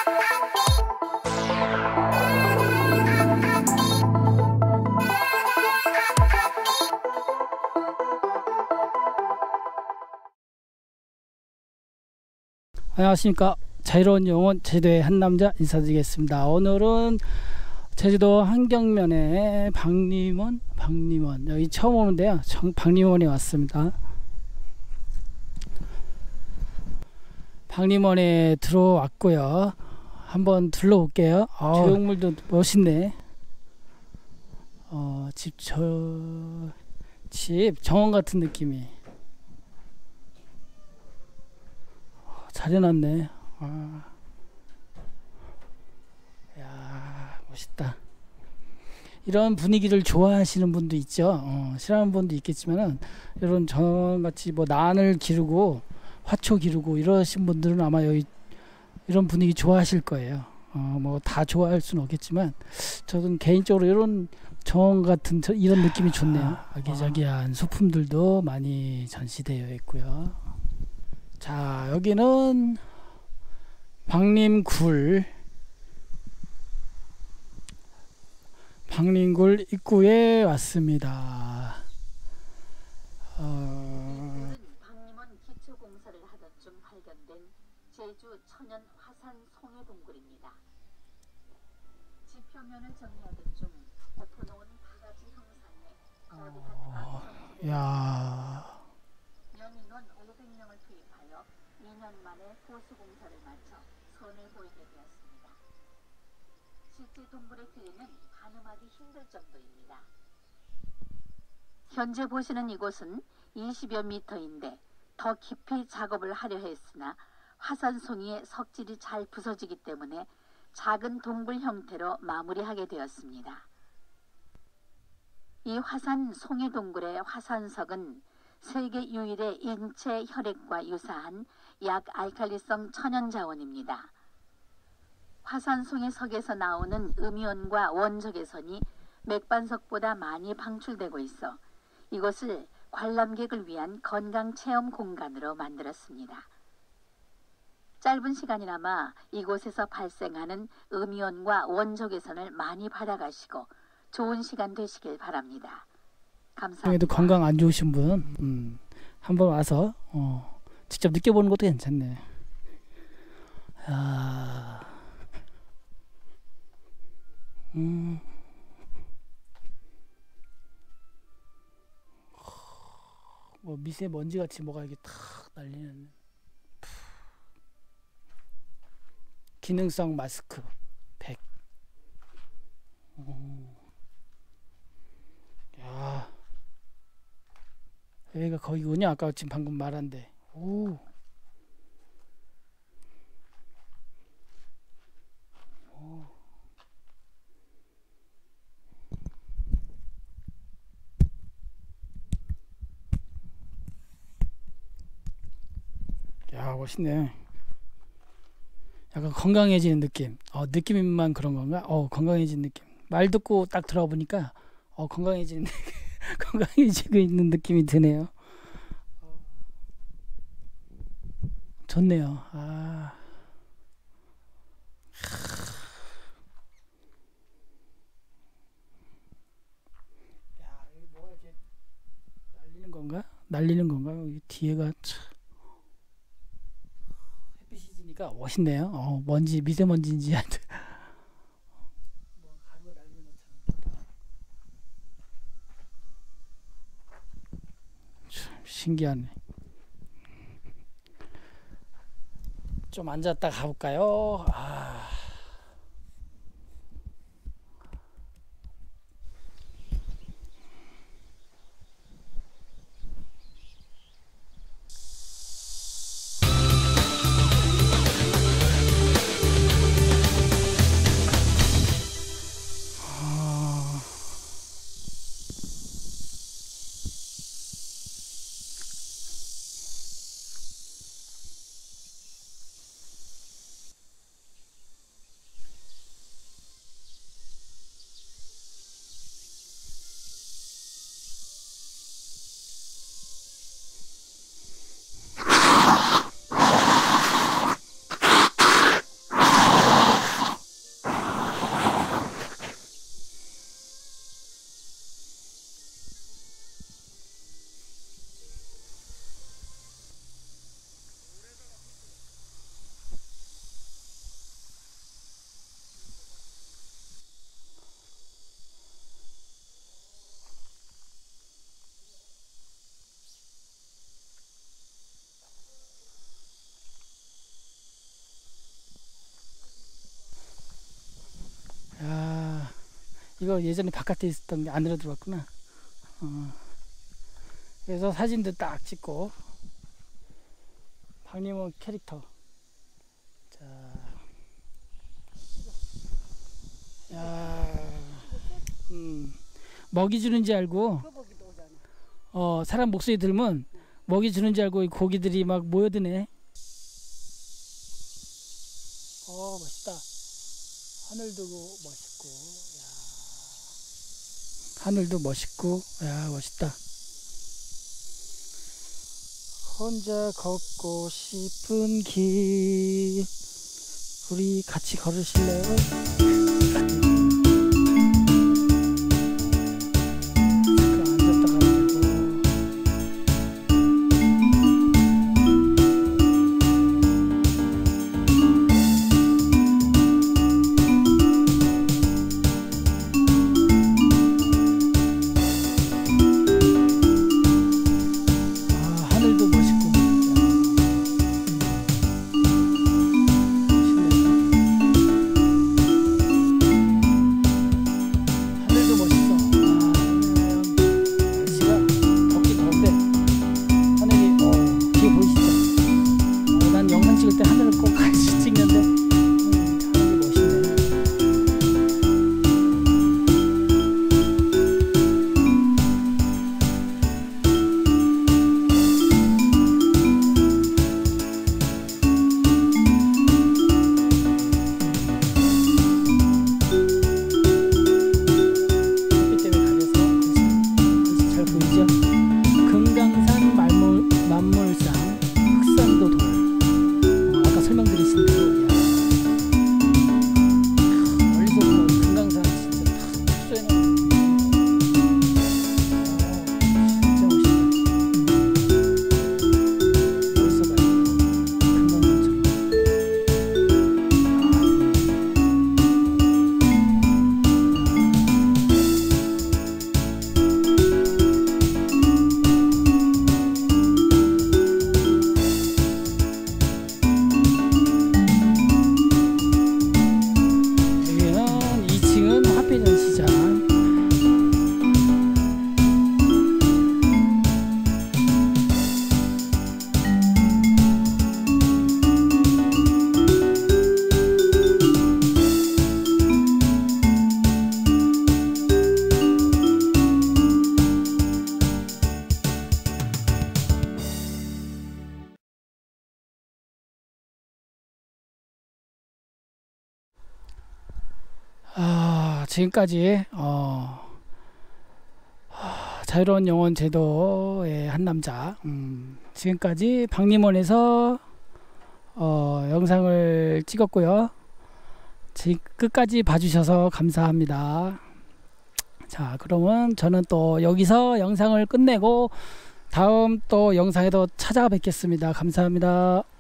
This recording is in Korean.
안녕하십니까. 자유로운 영혼 제주도의 한 남자 인사드리겠습니다. 오늘은 제주도 한경면의 박림원 여기 처음 오는데요. 박림원에 왔습니다. 박림원에 들어왔고요. 한번 둘러볼게요. 조형물도 멋있네. 집 정원 같은 느낌이. 잘 해놨네. 야, 멋있다. 이런 분위기를 좋아하시는 분도 있죠. 싫어하는 분도 있겠지만은 이런 저같이 뭐 난을 기르고 화초 기르고 이러신 분들은 아마 여기 이런 분위기 좋아하실 거예요. 뭐 다 좋아할 수는 없겠지만 저는 개인적으로 이런 정원 같은 이런 느낌이 좋네요. 아기자기한 소품들도 많이 전시되어 있고요. 자, 여기는 박림굴 입구에 왔습니다. 박림원 기초공사를 하던 중 발견된 제주 천연 화산 송해 동굴입니다. 지표면을 정리하던 중 엎어놓은 바가지 형상에 거대한 야. 연인원 500명을 투입하여 2년 만에 보수공사를 마쳐 선을 보이게 되었습니다. 실제 동굴의 길이는 가늠하기 힘들 정도입니다. 현재 보시는 이곳은 20여 미터인데 더 깊이 작업을 하려 했으나 화산송이의 석질이 잘 부서지기 때문에 작은 동굴 형태로 마무리하게 되었습니다. 이 화산 송이 동굴의 화산석은 세계 유일의 인체 혈액과 유사한 약알칼리성 천연 자원입니다. 화산송이 석에서 나오는 음이온과 원적외선이 맥반석보다 많이 방출되고 있어 이곳을 관람객을 위한 건강체험 공간으로 만들었습니다. 짧은 시간이나마 이곳에서 발생하는 음이온과 원적외선을 많이 받아가시고 좋은 시간 되시길 바랍니다. 감사합니다. 건강 안 좋으신 분 한번 와서 직접 느껴보는 것도 괜찮네. 뭐 미세먼지 같이 뭐가 이렇게 탁 날리는 기능성 마스크 100. 야, 여기가 거기군요. 아까 지금 방금 말한데. 오. 야, 멋있네. 약간 건강해지는 느낌. 느낌만 그런 건가? 건강해지는 느낌. 말 듣고 딱 들어가 보니까 건강해지는 건강해지고 있는 느낌이 드네요. 좋네요. 야, 여기 뭐가 이렇게 날리는 건가? 여기 뒤에가 참 햇빛이 지니까 멋있네요. 미세먼지인지 하여튼 뭐 가루가 날리는 것처럼 참 신기하네. 좀 앉았다 가볼까요? 이거 예전에 바깥에 있었던 게 안으로 들어왔구나. 그래서 사진도 딱 찍고. 박님원 캐릭터. 자, 야, 먹이 주는지 알고, 사람 목소리 들으면 먹이 주는지 알고 이 고기들이 막 모여드네. 멋있다. 하늘도 멋있고, 야, 하늘도 멋있고, 야, 멋있다. 혼자 걷고 싶은 길, 우리 같이 걸으실래요? 지금까지 자유로운 영혼 제도의 한 남자, 지금까지 박림원에서 영상을 찍었고요. 끝까지 봐주셔서 감사합니다. 자, 그러면 저는 또 여기서 영상을 끝내고 다음 또 영상에도 찾아뵙겠습니다. 감사합니다.